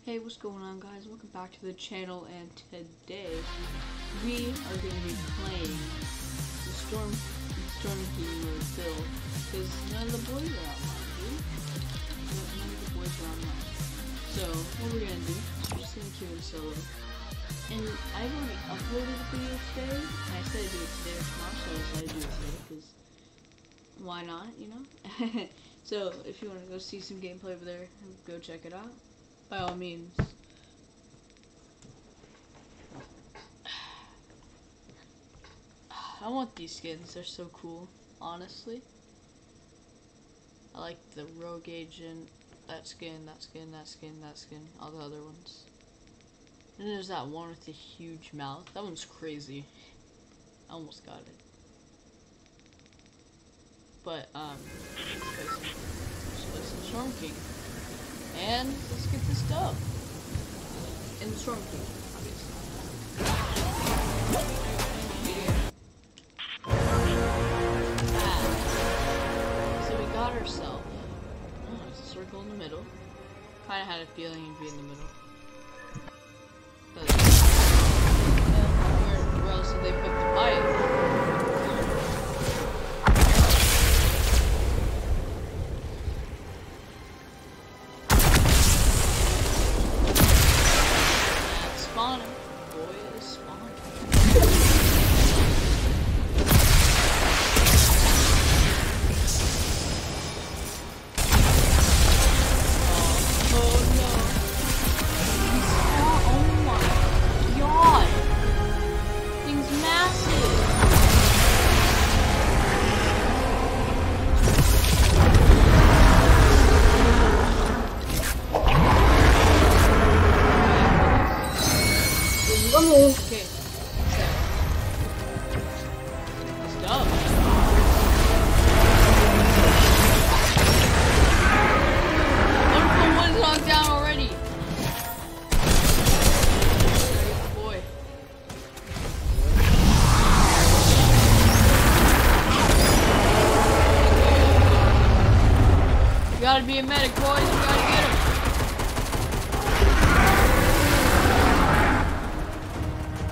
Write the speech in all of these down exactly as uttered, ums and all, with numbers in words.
Hey, what's going on, guys? Welcome back to the channel, and today we are going to be playing the Storm Storm King build because none of the boys are online, dude. None of the boys are online. So what we're gonna do is we're just gonna queue in solo. And I've already uploaded a video today. And I said I'd do it today or tomorrow, so I decided to do it today because why not, you know? So if you want to go see some gameplay over there, go check it out. By all means. I want these skins, they're so cool, honestly. I like the rogue agent, that skin, that skin, that skin, that skin, all the other ones. And there's that one with the huge mouth, that one's crazy. I almost got it. But, um, let's play some, let's play some Storm King. And let's get this dub. In the Storm King, obviously. Ah. So we got ourselves. Oh, there's a circle in the middle. Kinda had a feeling he'd be in the middle. But, where, where else did they put the pipe? Okay, let's go. Wonderful one's knocked down already. Boy. You gotta be a medic, boys. You gotta get him.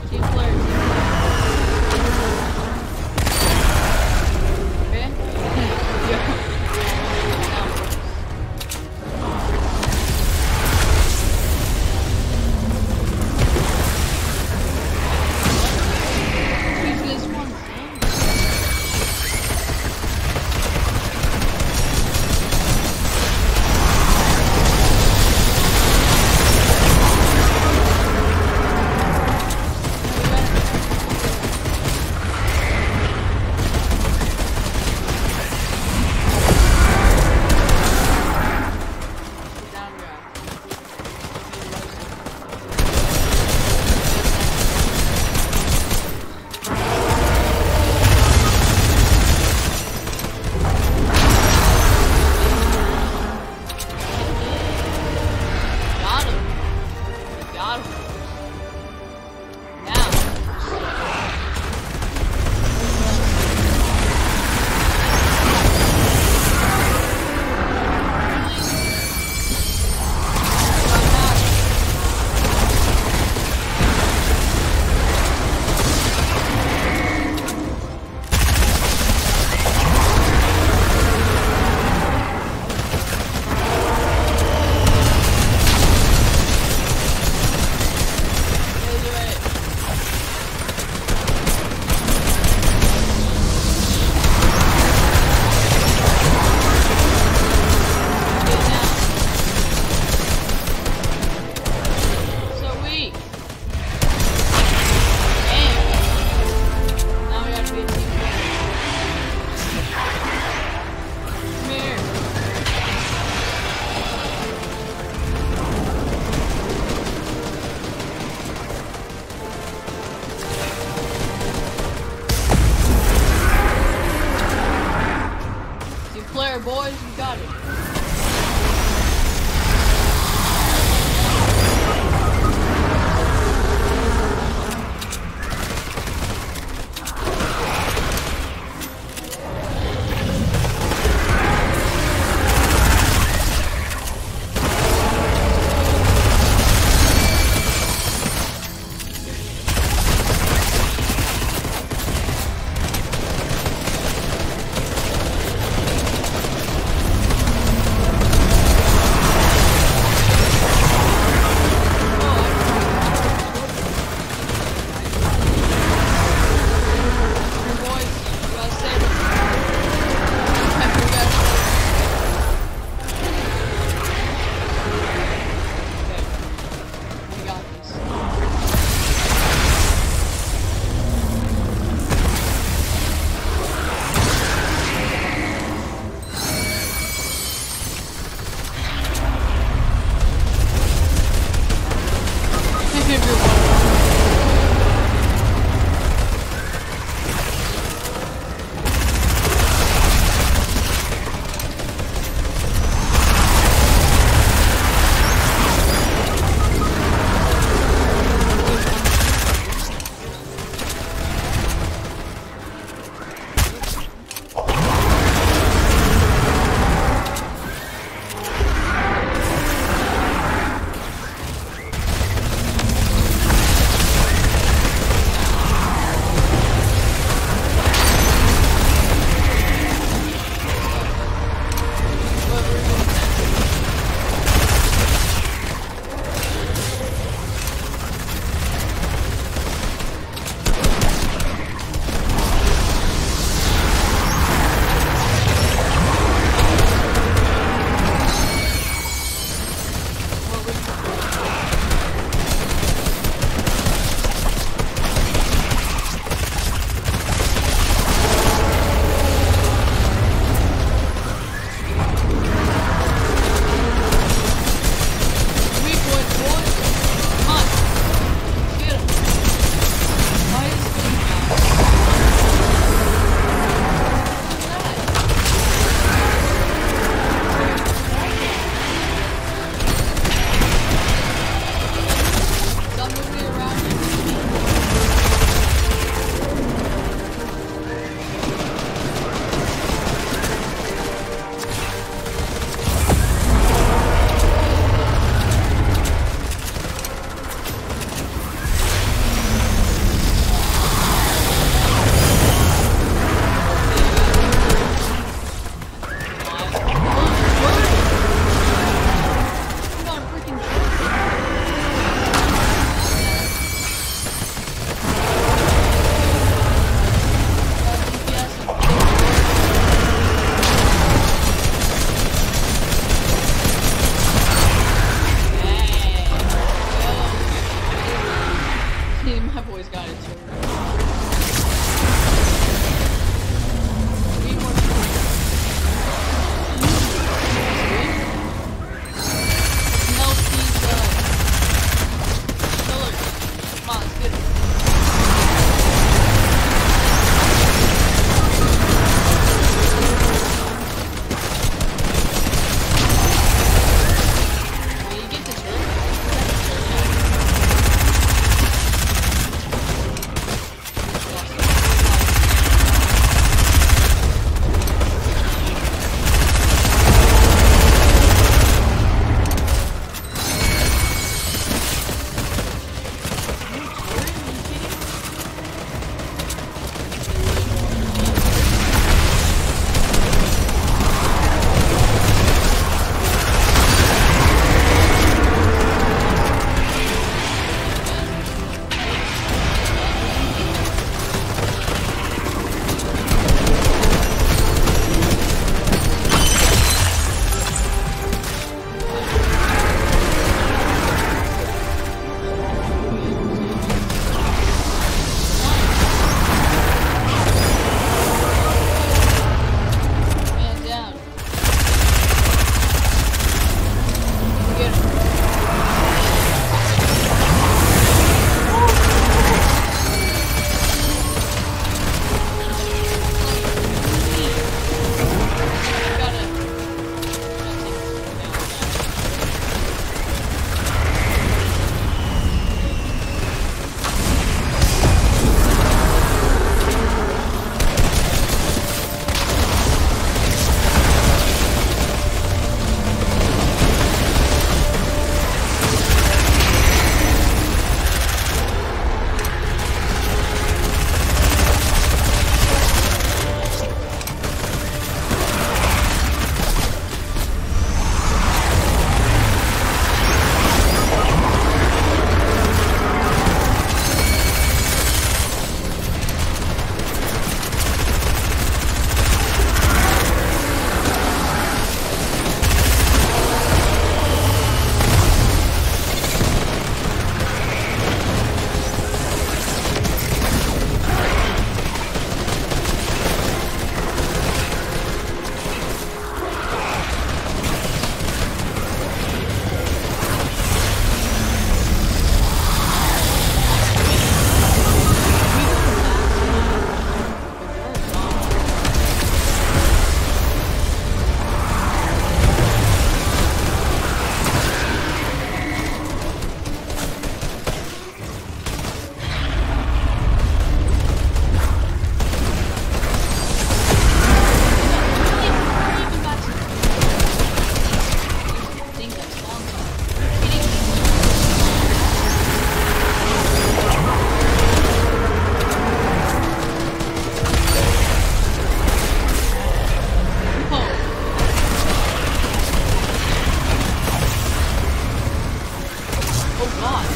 god.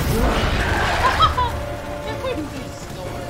That couldn't be Storm.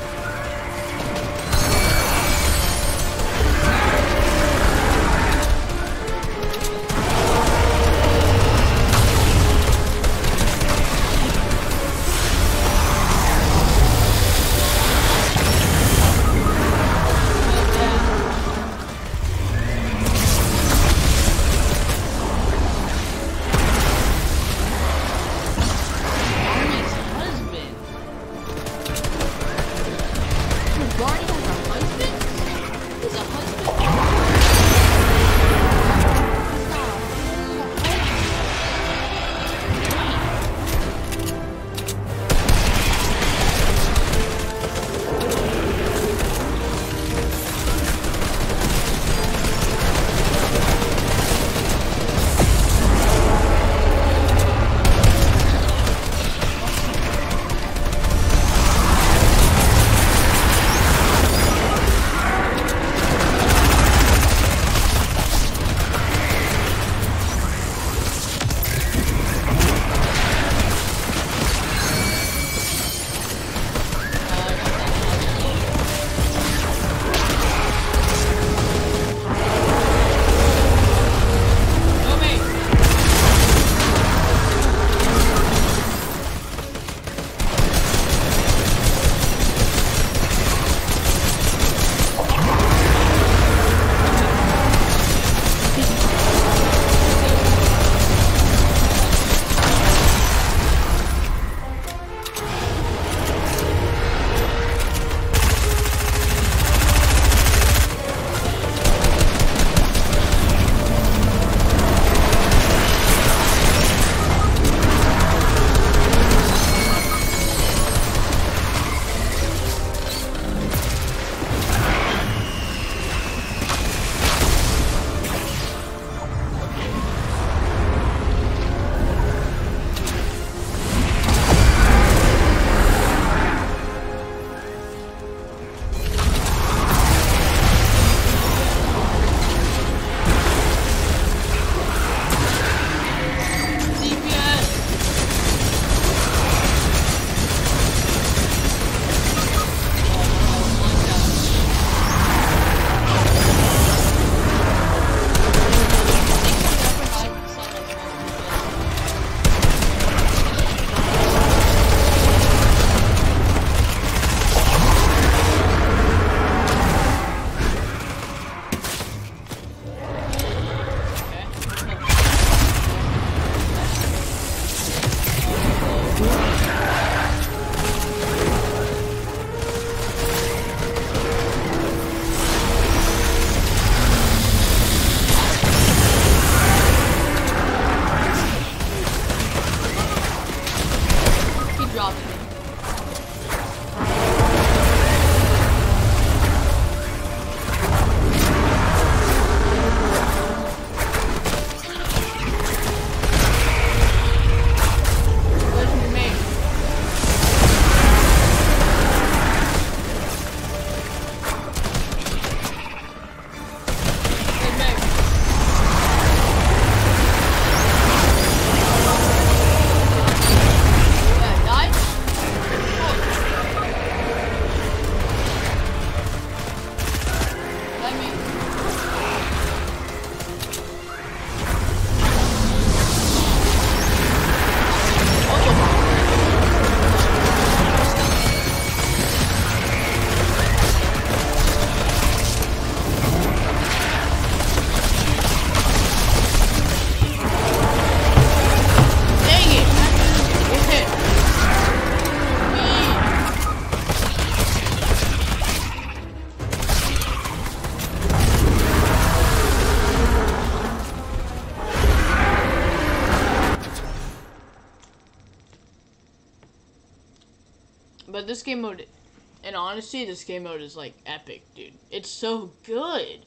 But this game mode, in honesty, this game mode is like epic, dude. It's so good,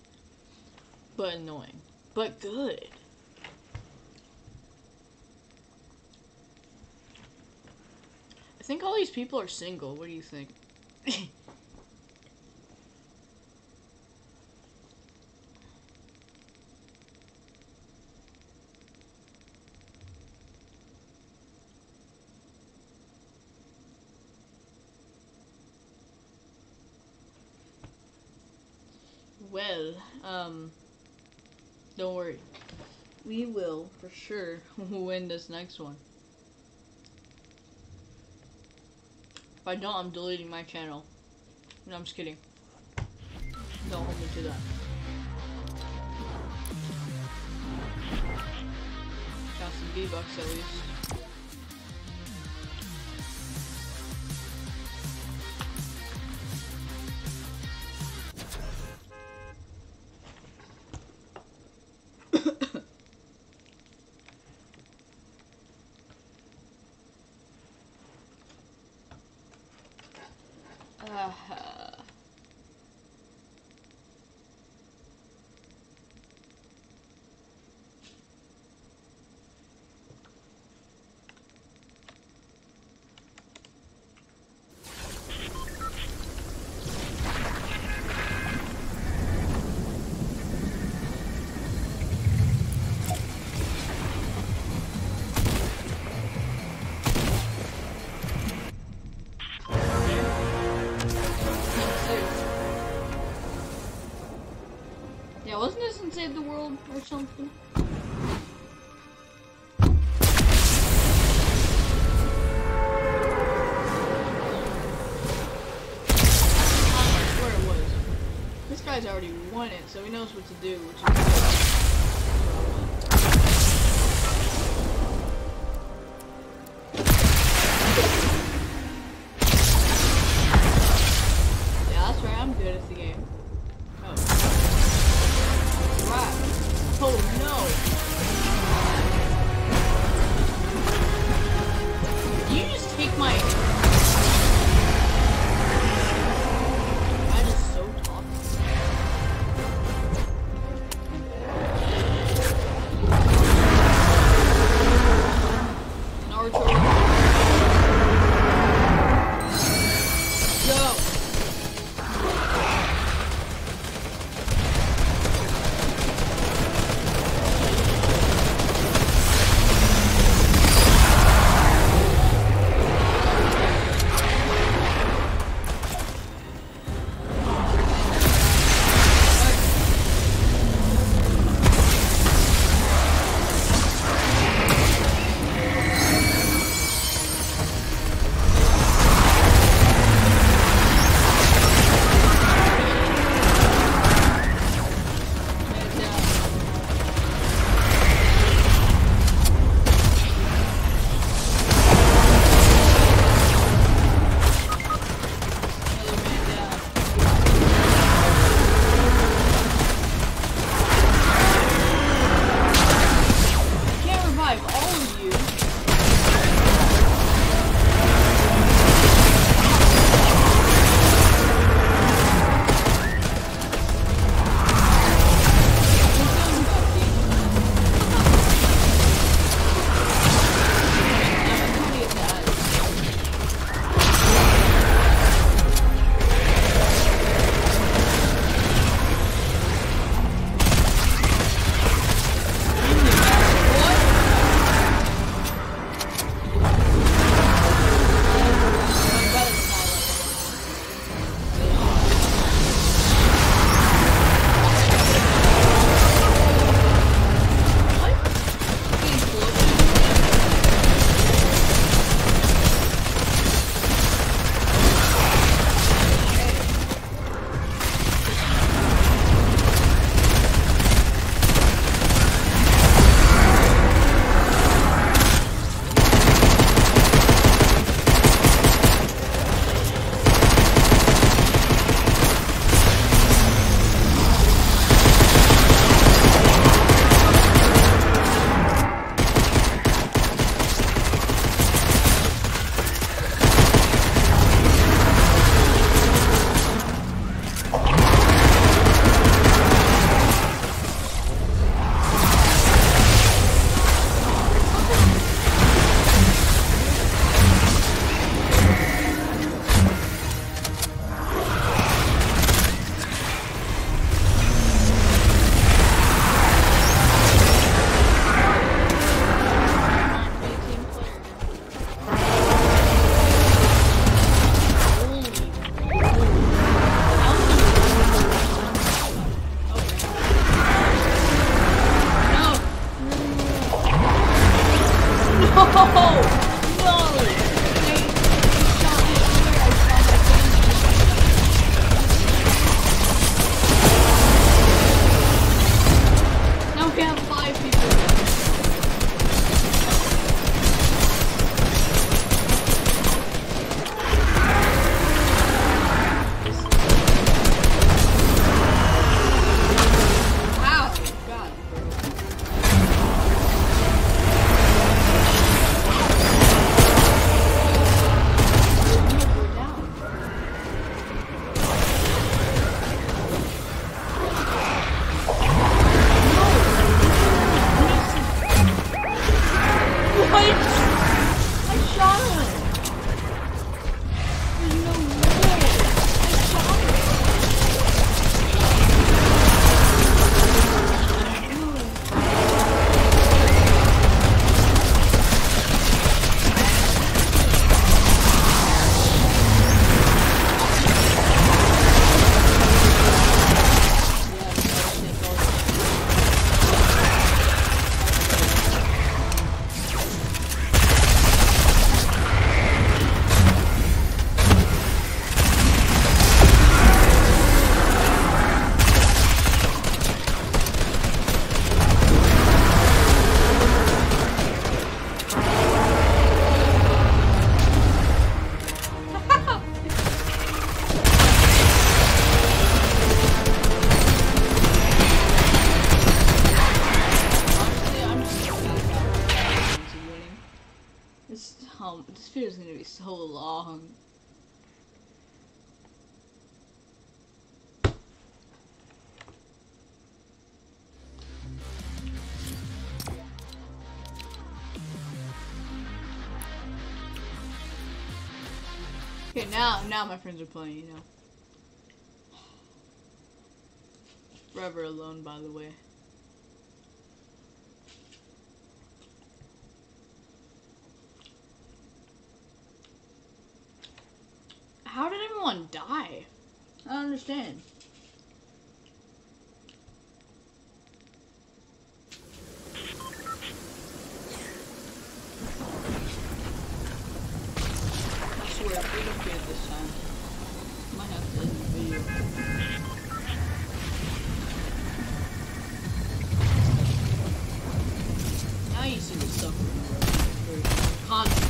but annoying, but good. I think all these people are single. What do you think? well, um, don't worry. We will, for sure, win this next one. If I don't, I'm deleting my channel. No, I'm just kidding. Don't hold me to that. Got some V-Bucks at least. uh, Yeah, wasn't this in Save the World or something? I swear it was. This guy's already won it, so he knows what to do, which is good. Yeah, that's right, I'm good at the game. Oh. Oh no! You just take my. I just so toxic. um, this video is gonna be so long. Okay, now, now my friends are playing, you know. Forever alone, by the way. How did everyone die? I don't understand. I swear, if we don't get it this time, I might have to end the video. Now you see the suffering. Constant.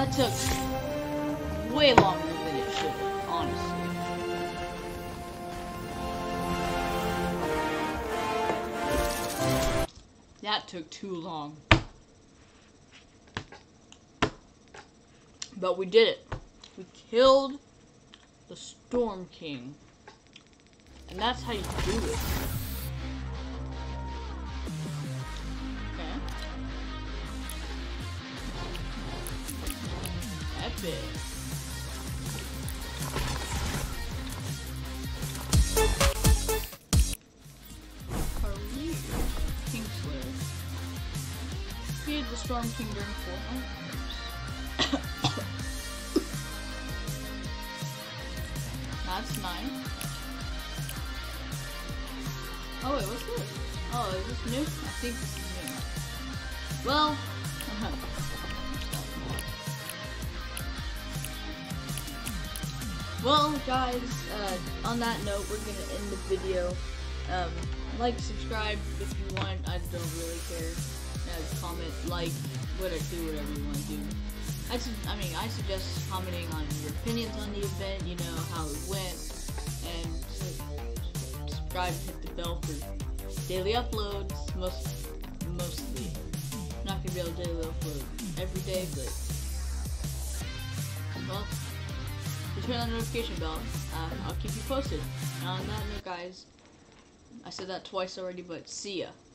That took way longer than it should have, honestly. That took too long. But we did it. We killed the Storm King. And that's how you do it. Okay. Epic. Career. Kingslayer. Defeated the Storm King during Fortnite. That's nice. Oh wait, what's this? Oh, is this new? I think this is new. Well, well, guys. Uh, on that note, we're gonna end the video. Um, like, subscribe if you want. I don't really care. Uh, comment, like, whatever, do whatever you want to do. I, su I mean, I suggest commenting on your opinions on the event. You know how it went, and subscribe, hit the bell for daily uploads. Most, mostly, not gonna be able to daily upload every day, but well, you turn on the notification bell. Uh, I'll keep you posted. And on that note, guys, I said that twice already, but see ya.